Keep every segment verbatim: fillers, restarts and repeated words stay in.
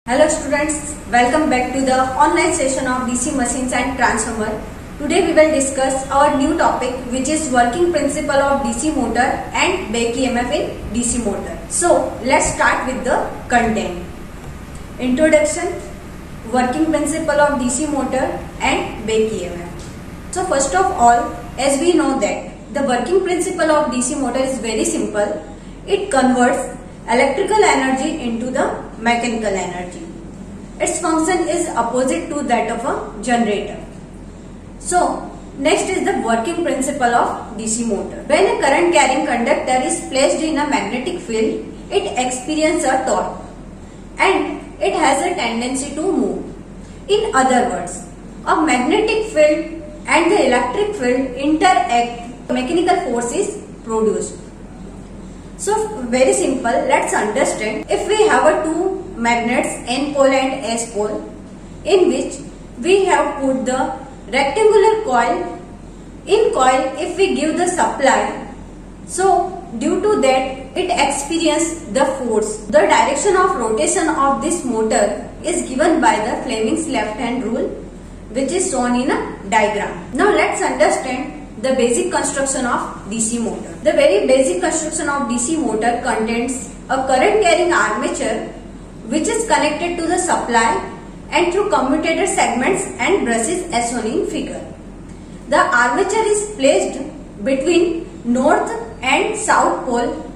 Hello students, welcome back to the online session of D C machines and transformer. Today we will discuss our new topic, which is working principle of D C motor and back E M F in D C motor. So let's start with the content. Introduction, working principle of D C motor and back E M F. So first of all, as we know that the working principle of D C motor is very simple. It converts electrical energy into the mechanical energy. Its function is opposite to that of a generator. So next is the working principle of D C motor. When a current carrying conductor is placed in a magnetic field, it experiences a torque and it has a tendency to move. In other words, a magnetic field and the electric field interact, mechanical force is produced. So very simple, let's understand. If we have a two magnets, N pole and S pole, in which we have put the rectangular coil. In coil, if we give the supply, so due to that it experiences the force. The direction of rotation of this motor is given by the Fleming's left hand rule, which is shown in a diagram. Now let's understand the basic construction of D C motor. The very basic construction of D C motor contains a current carrying armature which is connected to the supply and through commutator segments and brushes as shown in figure. The armature is placed between north and south pole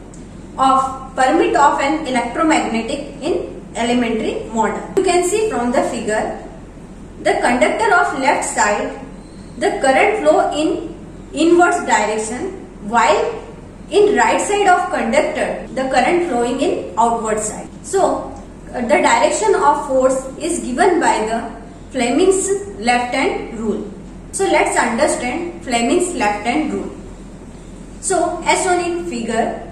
of permit of an electromagnetic in elementary model. You can see from the figure, the conductor of left side, the current flow in inverse direction, while in right side of conductor the current flowing in outward side. So uh, the direction of force is given by the Fleming's left hand rule. So let's understand Fleming's left hand rule. So as shown in figure,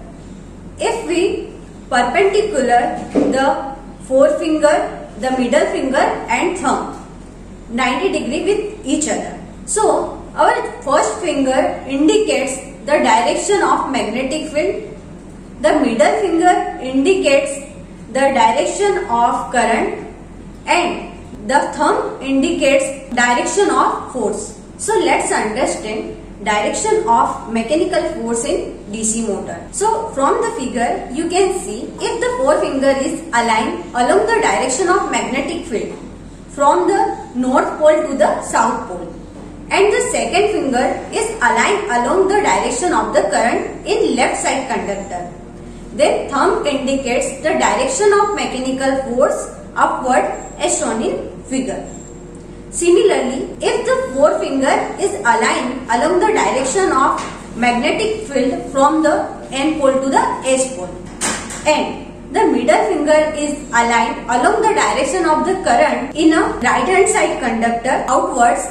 if we perpendicular the forefinger, the middle finger and thumb ninety degree with each other. So our first finger indicates the direction of magnetic field, the middle finger indicates the direction of current and the thumb indicates direction of force. So let's understand direction of mechanical force in D C motor. So from the figure you can see, if the forefinger is aligned along the direction of magnetic field from the north pole to the south pole, and the second finger is aligned along the direction of the current in left side conductor, then thumb indicates the direction of mechanical force upward as shown in figure. Similarly, if the forefinger is aligned along the direction of magnetic field from the N pole to the S pole, and the middle finger is aligned along the direction of the current in a right hand side conductor outwards,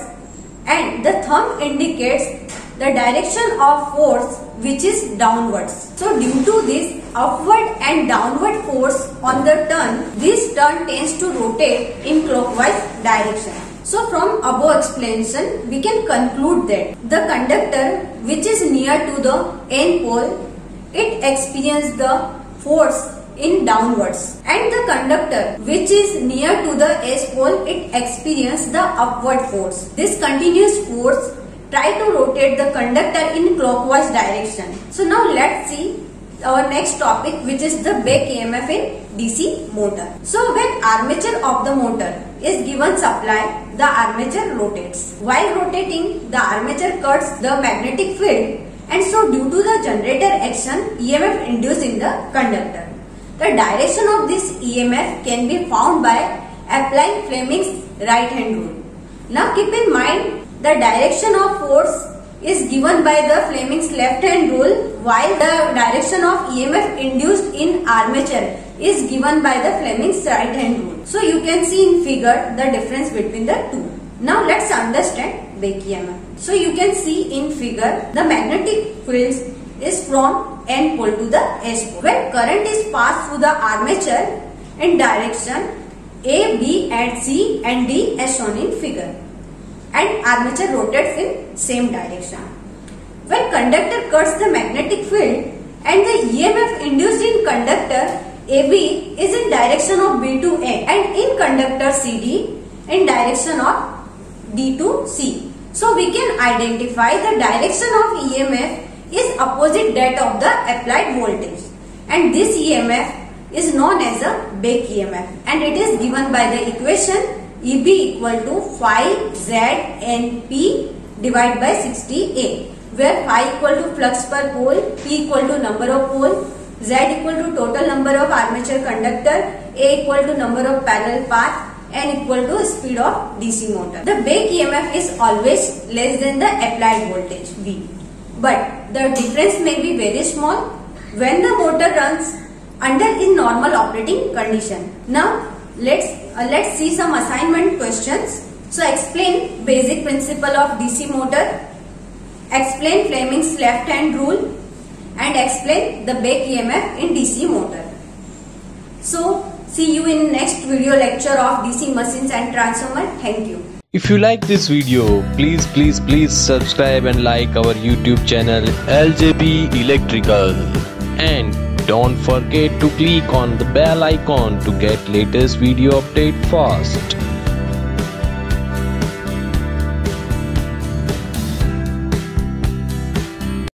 and the thumb indicates the direction of force which is downwards. So due to this upward and downward force on the turn, this turn tends to rotate in clockwise direction. So from above explanation, we can conclude that the conductor which is near to the N pole, it experiences the force in downwards, and the conductor which is near to the S pole, it experiences the upward force. This continuous force try to rotate the conductor in clockwise direction. So now let's see our next topic, which is the back E M F in D C motor. So when armature of the motor is given supply, the armature rotates. While rotating, the armature cuts the magnetic field, and so due to the generator action, E M F induced in the conductor. The direction of this E M F can be found by applying Fleming's right hand rule. Now keep in mind, the direction of force is given by the Fleming's left hand rule, while the direction of E M F induced in armature is given by the Fleming's right hand rule. So you can see in figure the difference between the two. Now let's understand back E M F. So you can see in figure, the magnetic field is from N pole to the S pole. When current is passed through the armature in direction A, B and C and D as shown in figure, and armature rotates in same direction. When conductor cuts the magnetic field and the E M F induced in conductor A B is in direction of B to A and in conductor C D in direction of D to C. So we can identify the direction of E M F is opposite that of the applied voltage, and this E M F is known as a back E M F, and it is given by the equation E B equal to phi Z N P divided by sixty A, where phi equal to flux per pole, P equal to number of pole, Z equal to total number of armature conductor, A equal to number of parallel path, N equal to speed of D C motor. The back E M F is always less than the applied voltage V, but the difference may be very small when the motor runs under in normal operating condition. Now let's uh, let's see some assignment questions. So explain basic principle of D C motor, explain Fleming's left hand rule, and explain the back E M F in D C motor. So see you in next video lecture of D C machines and transformer. Thank you. If you like this video, please please please subscribe and like our YouTube channel L J B Electrical, and don't forget to click on the bell icon to get latest video update fast.